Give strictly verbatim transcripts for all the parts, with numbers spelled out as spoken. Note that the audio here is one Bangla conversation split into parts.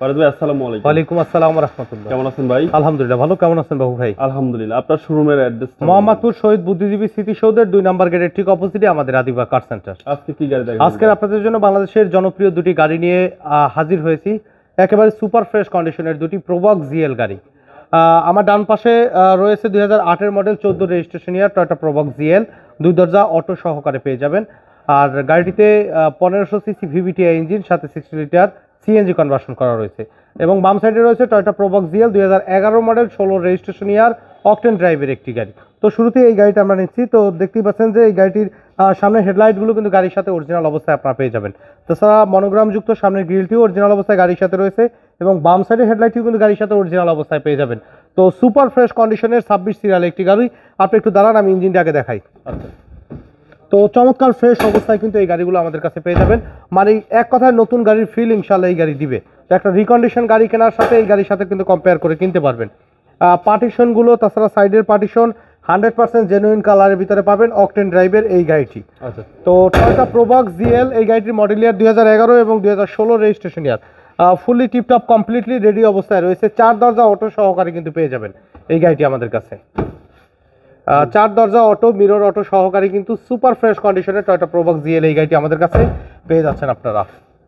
ফারুক ভাই আসসালামু আলাইকুম। ওয়ালাইকুম আসসালাম ওয়া রাহমাতুল্লাহ। কেমন আছেন ভাই? আলহামদুলিল্লাহ ভালো। কেমন আছেন বাবু ভাই? আলহামদুলিল্লাহ। আপনার শোরুমের অ্যাড্রেস? মোহাম্মদপুর শহীদ বুদ্ধিজীবী স্মৃতিসৌধের দুই নম্বর গেটের ঠিক অপোজিটে আমাদের আদিবা কার সেন্টার। আজকে কি গাড়ি দেখাবেন? আজকে আপনাদের জন্য বাংলাদেশের জনপ্রিয় দুটি গাড়ি নিয়ে হাজির হয়েছি। একেবারে সুপার ফ্রেশ কন্ডিশনের দুটি প্রবক্স জিএল গাড়ি। আমার ডান পাশে রয়েছে দুই হাজার আটের মডেল চোদ্দ registration year Toyota Probox GL, দুই দরজা অটো সহকারে পেয়ে যাবেন। আর গাড়িটিতে পনেরোশো সিসি ভিভিটিআই ইঞ্জিন, সাথে সিক্সটি লিটার সিএনজি কনভার্সন করা রয়েছে। এবং বাম সাইডে রয়েছে টয়োটা প্রবক্স জিএল দুই হাজার এগারো মডেল ষোলো রেজিস্ট্রেশন ইয়ার অকটেন ড্রাইভের একটি গাড়ি। তো শুরুতে এই গাড়িটা আমরা নিচ্ছি। তো দেখতেই পাচ্ছেন যে এই গাড়িটির সামনের হেডলাইটগুলো কিন্তু গাড়ির সাথে অরিজিনাল অবস্থায় আপনারা পেয়ে যাবেন। তাছাড়া মনোগ্রামযুক্ত সামনের গ্রিলটিও অরিজিনাল অবস্থায় গাড়ির সাথে রয়েছে এবং বাম সাইডের হেডলাইটটিও কিন্তু গাড়ির সাথে অরিজিনাল অবস্থায় পেয়ে যাবেন। তো সুপার ফ্রেশ কন্ডিশনের ছাব্বিশ সিরিয়াল একটি গাড়ি। আপনি একটু দাঁড়ান, আমি ইঞ্জিনটা আগে দেখাই। আচ্ছা, তো চমৎকার ফ্রেশ অবস্থায় কিন্তু এই গাড়িগুলো আমাদের কাছে পেয়ে যাবেন। মানে এক কথায় নতুন গাড়ির ফিল ইনশাল্লাহ এই গাড়ি দিবে। তো একটা রিকন্ডিশন গাড়ি কেনার সাথে এই গাড়ির সাথে কিন্তু কম্পেয়ার করে কিনতে পারবেন। পার্টিশনগুলো, তাছাড়া সাইডের পার্টিশন হান্ড্রেড পার্সেন্ট জেনুইন কালারের ভিতরে পাবেন অকটেন ড্রাইভের এই গাড়িটি। আচ্ছা, তো টয়োটা প্রবক্স জিএল এই গাড়িটির মডেল ইয়ার দুই হাজার এগারো এবং দুই হাজার ষোলো registration year, fully tiptop completely ready অবস্থায় রয়েছে। চার দরজা অটো সহকারে কিন্তু পেয়ে যাবেন এই গাড়িটি আমাদের কাছে। চার দরজা অটো, মিরর অটো সহকারী কিন্তু সুপার ফ্রেশ কন্ডিশনে টয়োটা প্রবক্স জিএল এই গাড়িটি আমাদের কাছে পেয়ে যাচ্ছেন আপনারা।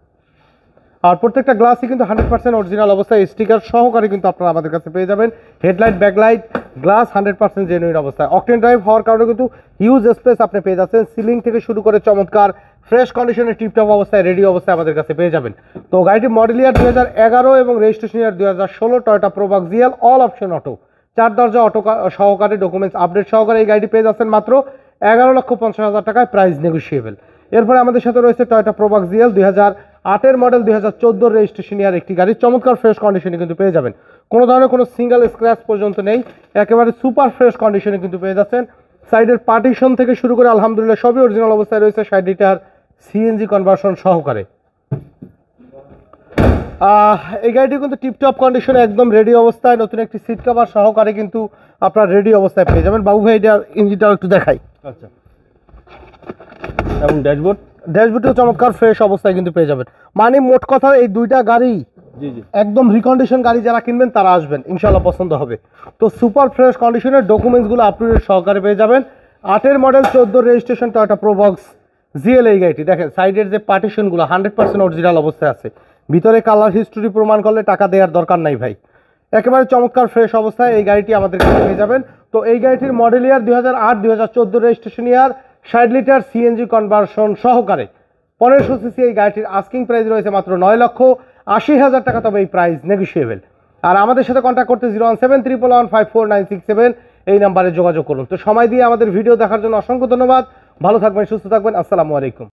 আর প্রত্যেকটা গ্লাসই কিন্তু হান্ড্রেড পার্সেন্ট অরিজিনাল অবস্থায় স্টিকার সহকারে কিন্তু আপনারা আমাদের কাছে পেয়ে যাবেন। Headlight, backlight, glass hundred percent genuine অবস্থায়। অকটেন ড্রাইভ হওয়ার কারণে কিন্তু হিউজ স্পেস আপনি পেয়ে যাচ্ছেন। সিলিং থেকে শুরু করে চমৎকার ফ্রেশ কন্ডিশনে টিপটপ অবস্থায় রেডি অবস্থায় আমাদের কাছে পেয়ে যাবেন। তো গাড়িটি মডেল ইয়ার দুই হাজার এগারো এবং রেজিস্ট্রেশন ইয়ার দুই হাজার ষোলো Toyota Probox GL all option auto, চার দরজা অটো সহকারে ডকুমেন্টস আপডেট সহকারে এই গাড়িটি পেয়ে যাচ্ছেন মাত্র এগারো লক্ষ পঞ্চাশ হাজার টাকায়, প্রাইস নেগোসিয়েবল। এরপরে আমাদের সাথে রয়েছে টয়োটা প্রবক্স জিএল দুই হাজার আটের মডেল দুই হাজার চোদ্দো রেজিস্ট্রেশন ইয়ার একটি গাড়ি। চমৎকার ফ্রেশ কন্ডিশনে কিন্তু পেয়ে যাবেন, কোনো ধরনের কোনো সিঙ্গেল স্ক্র্যাচ পর্যন্ত নেই, একেবারে সুপার ফ্রেশ কন্ডিশনে কিন্তু পেয়ে যাচ্ছেন। সাইডের পার্টিশন থেকে শুরু করে আলহামদুলিল্লাহ সবই অরিজিনাল অবস্থায় রয়েছে, ষাট লিটার সিএনজি কনভার্সন সহকারে। এই গাড়িটি কিন্তু টিপটপ কন্ডিশনে একদম রেডি অবস্থায়, নতুন একটি সিট কভার সহকারে কিন্তু আপনার রেডি অবস্থায় পেয়ে যাবেন। বাবু ভাই এটার ইঞ্জিনটাও একটু দেখাই। আচ্ছা, এবং ড্যাশবোর্ড ড্যাশবোর্ডও চমৎকার ফ্রেশ অবস্থায় কিন্তু পেয়ে যাবেন। মানে মোট কথা এই দুইটা গাড়ি জি জি একদম রিকন্ডিশন গাড়ি, যারা কিনবেন তারা আসবেন, ইনশাল্লাহ পছন্দ হবে। তো সুপার ফ্রেশ কন্ডিশনের ডকুমেন্টসগুলো আপডেট সহকারে পেয়ে যাবেন। আটের মডেল চোদ্দ রেজিস্ট্রেশন টয়োটা প্রবক্স জিএল এই গাড়িটি। দেখেন সাইডের যে পার্টিশনগুলো হান্ড্রেড পার্সেন্ট অরিজিনাল অবস্থায় আছে, ভিতরে কালার হিস্টোরি প্রমাণ করলে টাকা দেওয়ার দরকার নাই ভাই। একেবারে চমৎকার ফ্রেশ অবস্থায় এই গাড়িটি আমাদের কাছে পেয়ে যাবেন। তো এই গাড়িটির মডেল ইয়ার দুই হাজার আট দুই হাজার চোদ্দো রেজিস্ট্রেশন ইয়ার, ষাট লিটার সিএনজি কনভার্সন সহকারে, পনেরোশো সিসি এই গাড়িটির আস্কিং প্রাইস রয়েছে মাত্র নয় লক্ষ আশি হাজার টাকা, তবে এই প্রাইস নেগোসিয়েবল। আর আমাদের সাথে কন্ট্যাক্ট করতে zero one seven triple one five four nine six seven এই নাম্বারে যোগাযোগ করুন। তো সময় দিয়ে আমাদের ভিডিও দেখার জন্য অসংখ্য ধন্যবাদ। ভালো থাকবেন, সুস্থ থাকবেন। আসসালামু আলাইকুম।